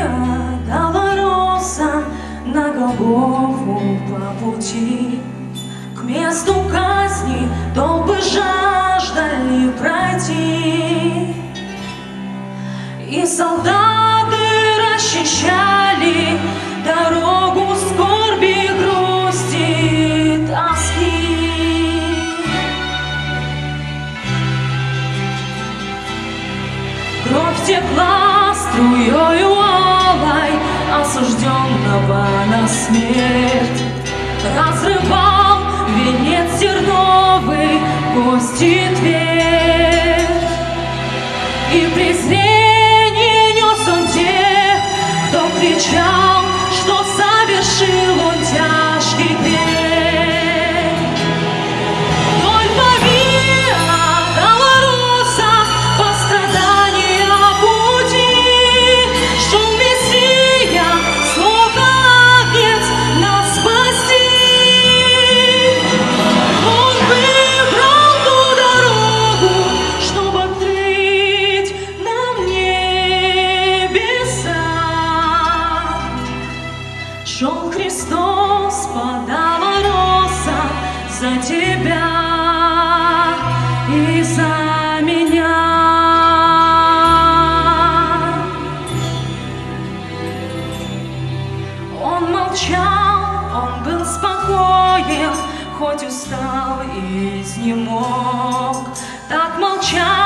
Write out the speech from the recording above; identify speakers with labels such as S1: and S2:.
S1: Долороса на Голгофу по пути к месту казни толпы жаждали пройти, и солдаты расчищали дорогу скорби, грусти, тоски. Кровь текла струёю алой осужденного на смерть, разрывал венец терновый, кости твердь, и презрение нес он тех, кто кричал, что совершил он тяжкий грех. Вдоль по Виа Долороса по страдания пути шел Мессия, словно Агнец нас спасти. Он выбрал ту дорогу, чтобы открыть нам небеса. Шел Христос по Долороса за тебя и за меня. Он молчал, он был спокоен, хоть устал и изнемог. Так молчал